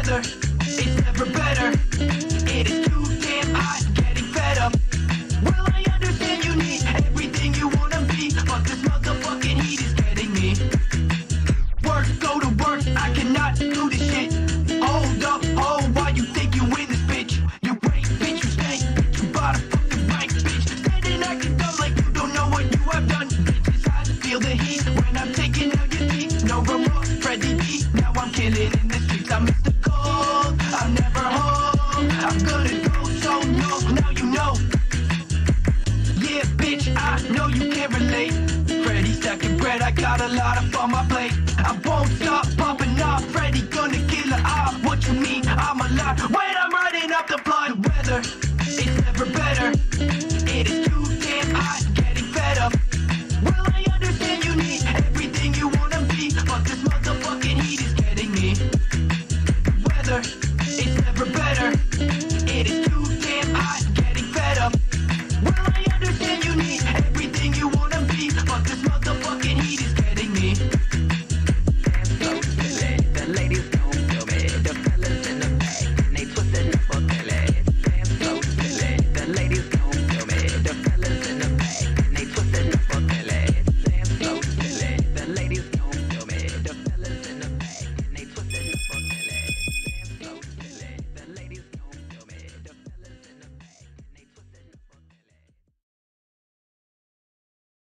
weather, it's never better. It is too damn hot, getting fed up. Well, I understand you need everything you wanna be, but this motherfucking heat is getting me. Work, go to work, I cannot do this shit. Hold up, oh, why you think you win this bitch? You ain't, bitch, you stink, bitch, you bought a fucking right, bitch. Standing acting dumb like you don't know what you have done. Bitches, I feel the heat when I'm taking out your teeth. No remorse, Freddie B, now I'm killing in the streets. I miss the cold, I'm never home. I'm gonna go so low, now you know. Yeah, bitch, I know you can't relate. Freddie stacking bread, I got a lot up on my plate. I won't stop popping off, Freddie gonna kill her off. What you mean, I'm alive when I'm riding up the blood. The weather, it's never better. It is too